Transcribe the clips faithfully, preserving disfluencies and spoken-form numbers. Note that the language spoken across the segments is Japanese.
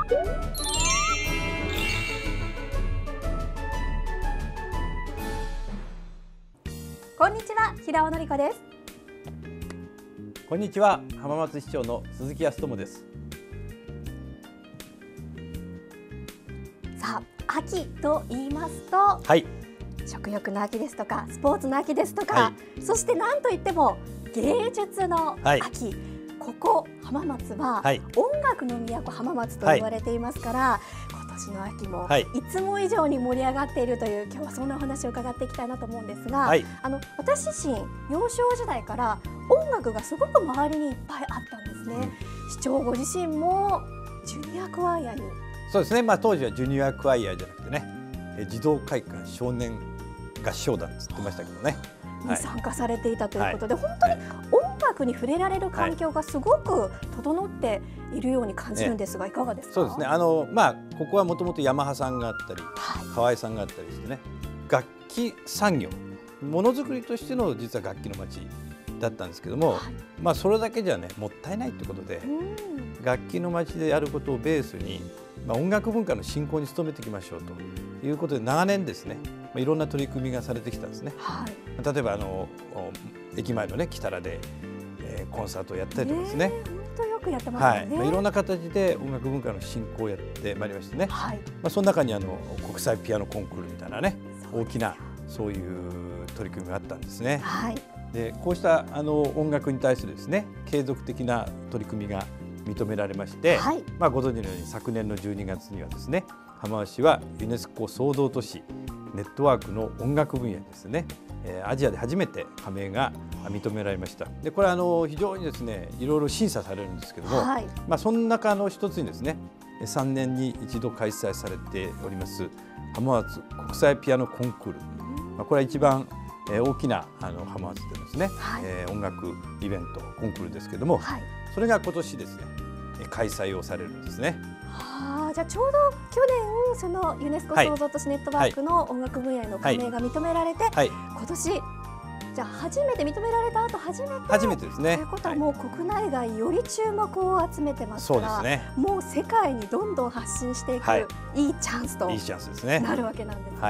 こんにちは、平尾典子です。 こんにちは、浜松市長の鈴木康友です。 さあ、秋と言いますと、 はい、 食欲の秋ですとか、スポーツの秋ですとか、 はい、 そして何といっても芸術の秋。 はい、 ここ浜松は、 はい、 音楽の都浜松と言われていますから、はい、今年の秋も、はい、いつも以上に盛り上がっているという今日はそんなお話を伺っていきたいなと思うんですが、はい、あの私自身幼少時代から音楽がすごく周りにいっぱいあったんですね。うん、市長ご自身もジュニアクワイアに。 そうですね、まあ、当時はジュニアクワイアじゃなくてね、児童会館少年合唱団って言ってましたけどね、 に参加されていたということで、はい、本当に音楽に触れられる環境がすごく整っているように感じるんですが、いかがですか？ そうですね、あの、まあ、ここはもともとヤマハさんがあったり、はい、河合さんがあったりしてね、楽器産業、ものづくりとしての実は楽器の街だったんですけども、はい、まあ、それだけじゃねもったいないということで、楽器の街でやることをベースに、まあ、音楽文化の振興に努めていきましょうということで長年ですね、まあ、いろんな取り組みがされてきたんですね。はい、例えばあの駅前のねキタラで、えー、コンサートをやったりとかですね、 本当よくやってますよね。 はい、まあ、いろんな形で音楽文化の振興をやってまいりましてね、はい、まあ、その中にあの国際ピアノコンクールみたいなね大きなそういう取り組みがあったんですね。はい、でこうしたあの音楽に対するですね継続的な取り組みが認められまして、はい、まあ、ご存知のように昨年のじゅうにがつにはですね浜松市はユネスコ創造都市ネットワークの音楽分野ですね、えー、アジアで初めて加盟が認められました。でこれはあの非常にですねいろいろ審査されるんですけども、はい、まあ、その中の一つにですねさんねんに一度開催されております浜松国際ピアノコンクール、まあ、これは一番大きなあの浜松でですね、はい、えー、音楽イベントコンクールですけれども、はい、それが今年ですね開催をされるんですね。 はあ、じゃあちょうど去年そのユネスコ創造都市ネットワークの音楽分野への加盟が認められて、はいはい、今年じゃあ初めて認められた後初めて初めてですね。 ということはもう国内外より注目を集めてますから、そうですね、もう世界にどんどん発信していく、はい、いいチャンスといいチャンスですねなるわけなんですね。はい、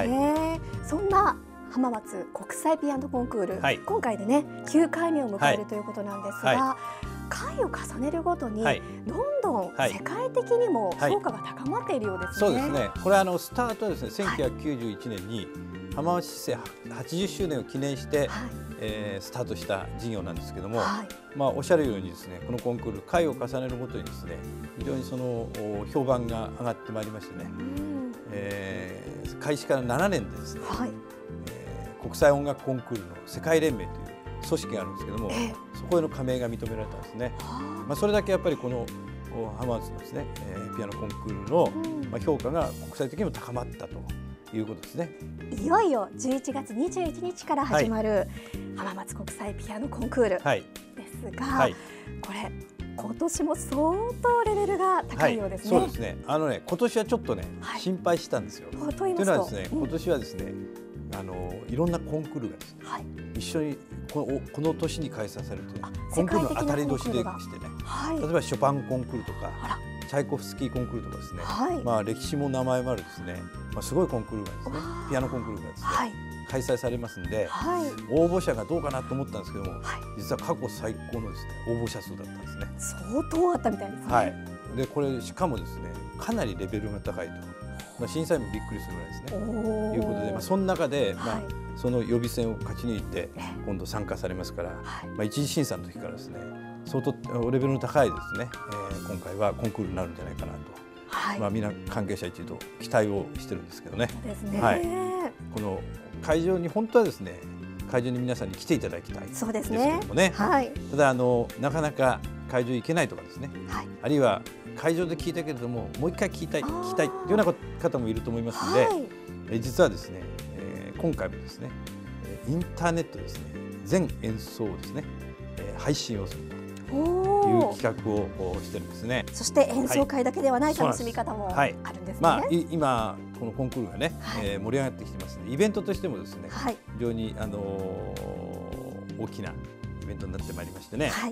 そんな浜松国際ピアノコンクール、はい、今回でねきゅうかいめを迎えるということなんですが、はいはい、回を重ねるごとに、はい、どんどん世界的にも評価が高まっているようですね。 はいはい、そうですね。これはあのスタートはですねせんきゅうひゃくきゅうじゅういちねんに浜松市政はちじゅっしゅうねんを記念して、はい、えー、スタートした事業なんですけども、はい、まあ、おっしゃるようにですねこのコンクール回を重ねるごとにですね非常にその評判が上がってまいりましてね、えー、開始からななねんでですね、はい、えー、国際音楽コンクールの世界連盟という組織があるんですけども、えー、そこへの加盟が認められたんですね。まあ、それだけやっぱりこの浜松のですね、えー、ピアノコンクールの、うん、まあ、評価が国際的にも高まったということですね。 いよいよじゅういちがつにじゅういちにちから始まる、はい、浜松国際ピアノコンクールですが、はい、これ今年も相当レベルが高いようですね。 はい、そうですね。あのね今年はちょっとね、はい、心配したんですよ。というのはですね、うん、今年はですねあのいろんなコンクールがですね、はい、一緒にこのこの年に開催されるというコンクールの当たり年でしてね、はい、例えばショパンコンクールとかチャイコフスキーコンクールとかですね、はい、まあ、歴史も名前もあるですね、まあ、すごいコンクールがですねピアノコンクールがですね、はい、開催されますんで、はい、応募者がどうかなと思ったんですけども、はい、実は過去最高のですね応募者数だったんですね。 相当あったみたいですね。 はい、でこれしかもですねかなりレベルが高いと、まあ、審査員もびっくりするぐらいですね。ということで、まあ、その中で、まあ、はい、その予備選を勝ち抜いて今度参加されますから、はい、まあ、一次審査の時からですね相当レベルの高いですね、えー、今回はコンクールになるんじゃないかなと、はい、まあ、みんな関係者一同期待をしてるんですけどね。 そうですね、 はい、この会場に本当はですね会場に皆さんに来ていただきたいんですけどもね、はい、ただあのなかなか会場行けないとかですね、はい、あるいは会場で聞いたけれどももう一回聞きたい聞きたいというような方もいると思いますので、はい、え実はですね、えー、今回もですねインターネットですね全演奏をですね、えー、配信をするという企画をしてるんですね。 そして演奏会だけではない楽しみ方もあるんですね。 まあ、今このコンクールがね、はい、えー、盛り上がってきてますのでイベントとしてもですね、はい、非常に、あのー、大きなイベントになってまいりましてね、はい、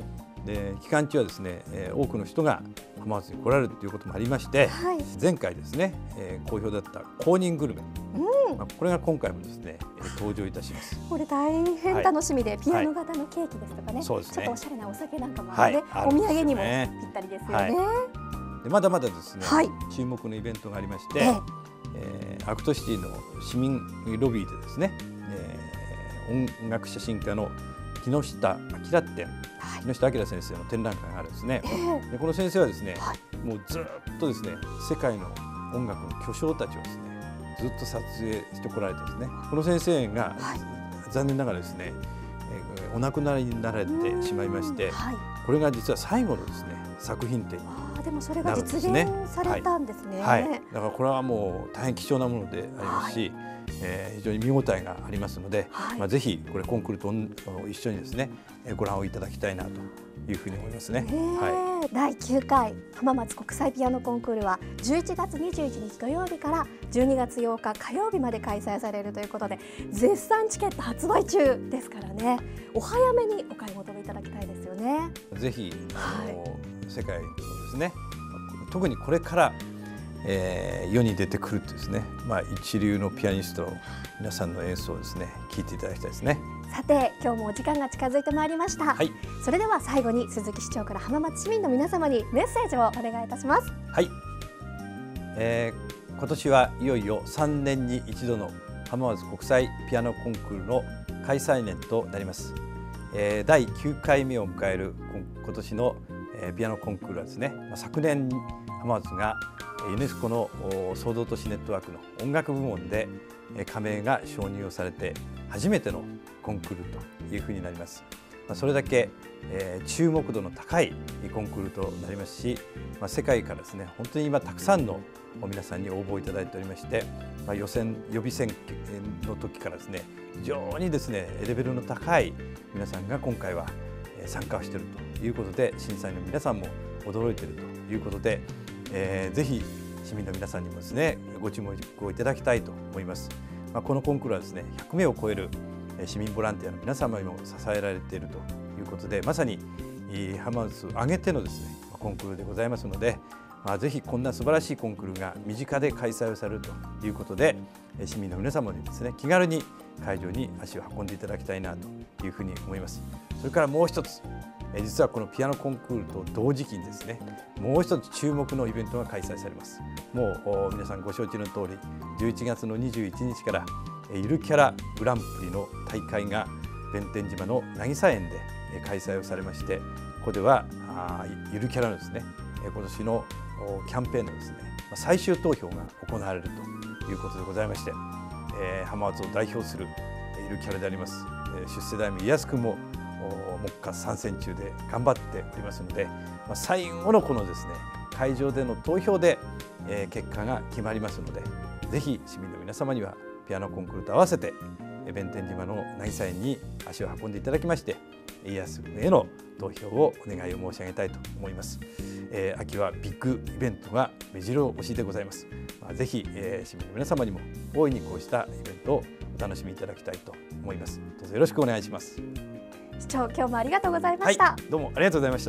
で期間中はですね、えー、多くの人が浜松に来られるということもありまして、はい、前回ですね、えー、好評だった公認グルメ、うんまあ、これが今回もですね登場いたします。 これ大変楽しみで、はい、ピアノ型のケーキですとかね、はい、そうですね、ちょっとおしゃれなお酒なんかもあるね、はい、お土産にもぴったりですよね。はい、 でまだまだですね、はい、注目のイベントがありまして、えーえー、アクトシティの市民ロビーでですね、えー、音楽写真家の木下明展、はい、木下明先生の展覧会があるんですね。えー、でこの先生はですね、はい、もうずっとですね世界の音楽の巨匠たちをですねずっと撮影してこられてですね、この先生が、はい、残念ながらですね、えー、お亡くなりになられてしまいまして、はい、これが実は最後のですね作品展になるんですね。 でもそれが実現されたんですね。 はいはい、だからこれはもう大変貴重なものでありますし、はい、えー、非常に見応えがありますので、はい、まあぜひこれコンクールと一緒にですねご覧をいただきたいなというふうに思いますね。 はい、だいきゅうかい浜松国際ピアノコンクールはじゅういちがつにじゅういちにち土曜日からじゅうにがつようか火曜日まで開催されるということで、絶賛チケット発売中ですからね、お早めにお買い求めいただきたいですよね。 ぜひあの、はい、世界のですね、特にこれから、えー、世に出てくるとですね、まあ、一流のピアニストの皆さんの演奏をですね聴いていただきたいですね。 さて今日もお時間が近づいてまいりました、はい、それでは最後に鈴木市長から浜松市民の皆様にメッセージをお願いいたします。 はい、えー、今年はいよいよさんねんに一度の浜松国際ピアノコンクールの開催年となります。えー、だいきゅうかいめを迎える今年の、えー、ピアノコンクールはですね、昨年浜松がユネスコの創造都市ネットワークの音楽部門で加盟が承認をされて初めてのコンクールというふうになります。それだけ注目度の高いコンクールとなりますし、世界からですね本当に今たくさんの皆さんに応募いただいておりまして、予選予備選の時からですね非常にですねレベルの高い皆さんが今回は参加をしているということで、審査員の皆さんも驚いているということで、えー、ぜひ市民の皆さんにもですねご注目をいただきたいと思います。まあ、このコンクールはですねひゃくめいを超える市民ボランティアの皆様にも支えられているということで、まさに浜松を挙げてのですねコンクールでございますので、まあ、ぜひこんな素晴らしいコンクールが身近で開催をされるということで、市民の皆様にですね気軽に会場に足を運んでいただきたいなというふうに思います。それからもう一つ、実はこのピアノコンクールと同時期にですねもう一つ注目のイベントが開催されます。もう皆さんご承知の通りじゅういちがつのにじゅういちにちからゆるキャラグランプリの大会が弁天島の渚園で開催をされまして、ここではゆるキャラのですね今年のキャンペーンのですね最終投票が行われるということでございまして、浜松を代表するゆるキャラであります出世大名家康君も目下参戦中で頑張っておりますので、最後のこのですね会場での投票で結果が決まりますので、ぜひ市民の皆様にはピアノコンクールと合わせて弁天島の渚園に足を運んでいただきまして、家康君への投票をお願いを申し上げたいと思います。えー、秋はビッグイベントが目白押しでございます。まあ、ぜひ、えー、市民の皆様にも大いにこうしたイベントをお楽しみいただきたいと思います。どうぞよろしくお願いします。 市長、今日もありがとうございました。 はい、どうもありがとうございました。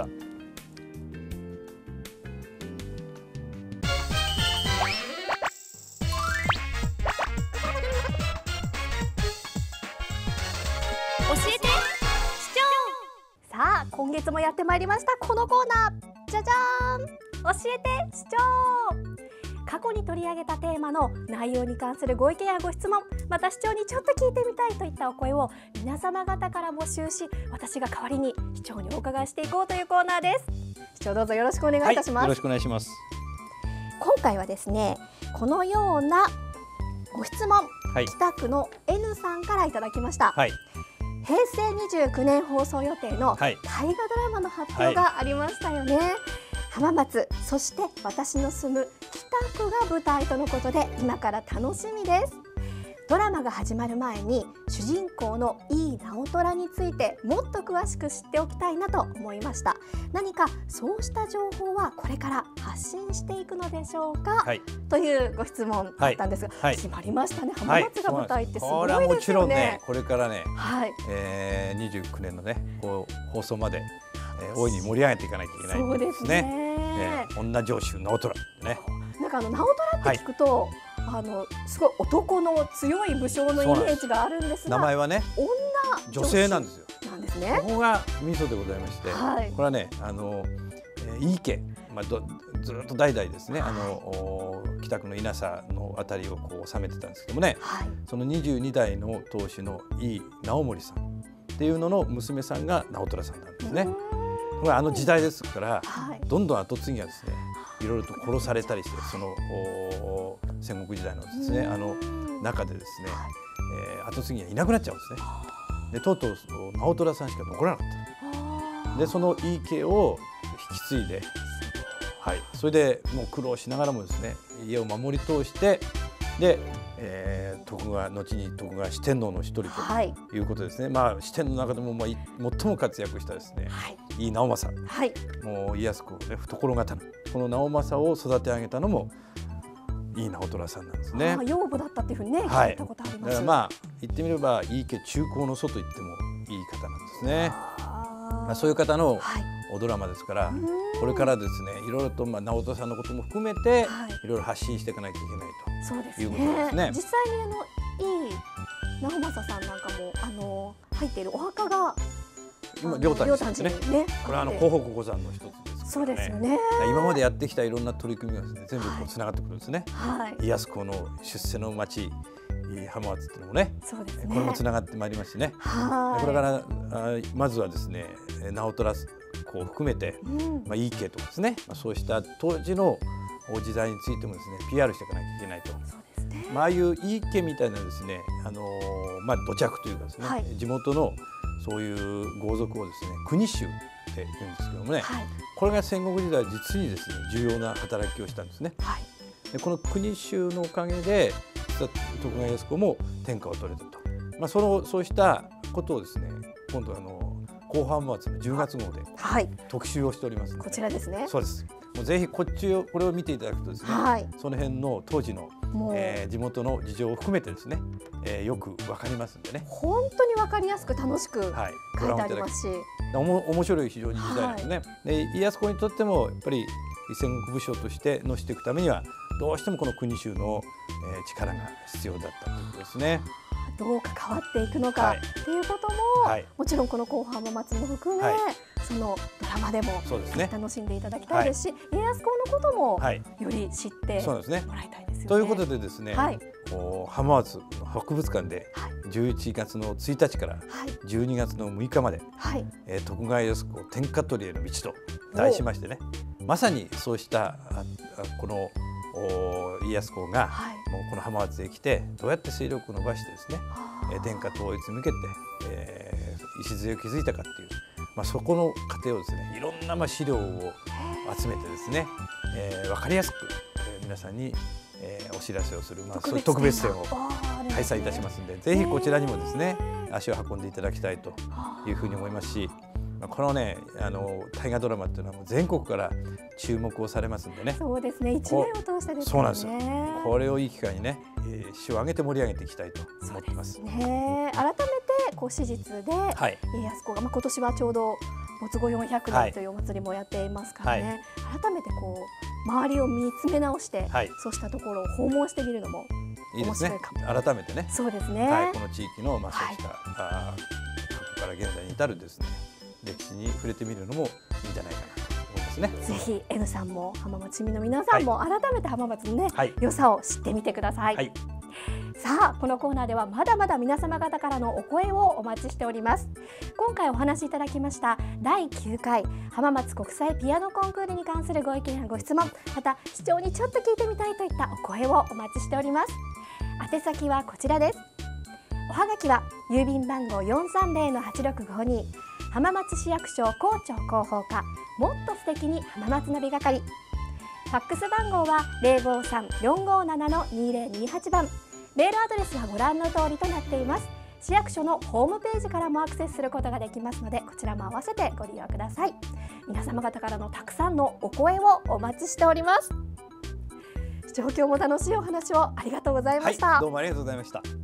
今月もやってまいりましたこのコーナー、じゃじゃーん、教えて市長。過去に取り上げたテーマの内容に関するご意見やご質問、また市長にちょっと聞いてみたいといったお声を皆様方から募集し、私が代わりに市長にお伺いしていこうというコーナーです。市長、どうぞよろしくお願いいたします。はい、 よろしくお願いします。 今回はですねこのようなご質問、はい、北区の N さんからいただきました。はい、へいせいにじゅうきゅうねん放送予定の大河ドラマの発表がありましたよね。はい、浜松、そして私の住む北区が舞台とのことで今から楽しみです。ドラマが始まる前に主人公の井伊直虎についてもっと詳しく知っておきたいなと思いました。何かそうした情報はこれから発信していくのでしょうか、はい、というご質問だったんですが、はい、決まりましたね。浜松が舞台ってすごいですよね。これはもちろんね、 これからね、はい、えー、にじゅうきゅうねんのねこう放送までえー、大いに盛り上げていかなきゃいけないそうですね。 えー、女城主直虎ね。 なんかあの直虎って聞くと、はい、あのすごい男の強い武将のイメージがあるんですが、 名前はね女女性なんですよ。 なんですね。 ここがミソでございまして、 はい、 これはねあの、えー、井伊家、まあ、どずっと代々ですね、はい、あの北区の稲佐のあたりをこう治めてたんですけどもね、はい、そのにじゅうにだいの当主の井伊直盛さんっていうのの娘さんが直虎さんなんですね。これはあの時代ですから、はい、どんどん後継ぎがですねいろいろと殺されたりしてその戦国時代のですねあの中でですね、えー、後継ぎがいなくなっちゃうんですね。でとうとう直虎さんしか残らなかった。でその井伊家を引き継いで、はい、それでもう苦労しながらもですね家を守り通してで、えー、徳川後に徳川四天王の一人ということですね、はい、まあ四天王の中でも、まあ、最も活躍したですね、はい、井伊直政、はい、もう家康公ね懐刀この直政を育て上げたのも井伊直虎さんなんですね。 養母だったっていうふうにね、はい、聞いたことあります。だからまあ言ってみれば井伊家中興の祖と言ってもいい方なんですね。まあ、そういう方のおドラマですから、はい、これからですねいろいろとまあ直人さんのことも含めて、はい、いろいろ発信していかなきゃいけないということですね。 実際にあの井伊直政さんなんかもあの入っているお墓が今両丹寺ですね。ねこれはあの広北五山の一つですからね。 そうですよね。 今までやってきたいろんな取り組みがですね全部こうつながってくるんですね。はい、家康公の出世の町浜松っていうのもね、そうですねこれもつながってまいりますしね。はいこれからあまずはですね直虎公を含めて、うん、まあ井伊家とかですね、まあ、そうした当時の時代についてもですね ピーアール していかなきゃいけないと。そうですね。まああいう井伊家みたいなですねあのー、まあ土着というかですね、はい、地元のそういう豪族をですね国衆って言うんですけどもね、はい、これが戦国時代実にですね重要な働きをしたんですね。はい、でこの国衆のおかげで徳川家康公も天下を取れたと、まあ、そのそうしたことをですね今度あの後半末のじゅうがつ号で特集をしておりますので、 こちらですね。 そうです。もうぜひこっちをこれを見ていただくとですね、はい、その辺の当時の、えー、地元の事情を含めてですね、えー、よくわかりますんでね。 本当にわかりやすく楽しく書いてありますし、はい、 おも面白い非常に時代なんですね。はい、で家康公にとってもやっぱり戦国武将としてのしていくためにはどうしてもこの国衆の、えー、力が必要だったということですね。 どうか変わっていくのかっていうことも、はい、もちろんこの後半も末も含め、はい、そのドラマでも楽しんでいただきたいですし、はい、家康公のこともより知ってもらいたいですよね。 ということでですね、はい、浜松の博物館でじゅういちがつのついたちからじゅうにがつのむいかまで、はい、えー、徳川家康公天下取りへの道と題しましてね、まさにそうしたこの家康公が、はい、もうこの浜松へ来てどうやって勢力を伸ばしてですね天下統一に向けて、えー、礎を築いたかっていう、まあ、そこの過程をですねいろんなまあ資料を集めてですね、えー、分かりやすく、えー、皆さんに、えー、お知らせをする、まあ、そういう特別展を開催いたしますので、ぜひこちらにもですね足を運んでいただきたいというふうに思いますし、このねあの大河ドラマっていうのはもう全国から注目をされますんでね。 そうですね。一年を通してですね。 そうなんですよ。これをいい機会にね、えー、市を挙げて盛り上げていきたいと思ってます。 そうですね。改めてこう史実で、はい、家康公がまあ今年はちょうど没後よんひゃくねんというお祭りもやっていますからね。はい、改めてこう周りを見つめ直して、はい、そうしたところを訪問してみるのも面白いかも。 いいですね。改めてね。 そうですね。 はい、この地域のまあそうした、はい、あ過去から現在に至るですね。歴史に触れてみるのもいいんじゃないかなと思いますね。 ぜひ N さんも浜松市民の皆さんも改めて浜松のね、はい、良さを知ってみてください。はい、さあこのコーナーではまだまだ皆様方からのお声をお待ちしております。今回お話しいただきましただいきゅうかい浜松国際ピアノコンクールに関するご意見やご質問、また市長にちょっと聞いてみたいといったお声をお待ちしております。宛先はこちらです。おはがきは郵便番号 よんさんぜろのはちろくごに 浜松市役所校長広報課もっと素敵に浜松ナビ係。ファックス番号は ゼロごさん よんごなな にぜろにはち 番。メールアドレスはご覧の通りとなっています。市役所のホームページからもアクセスすることができますので、こちらも合わせてご利用ください。皆様方からのたくさんのお声をお待ちしております。市長、今日も楽しいお話をありがとうございました。 はい、どうもありがとうございました。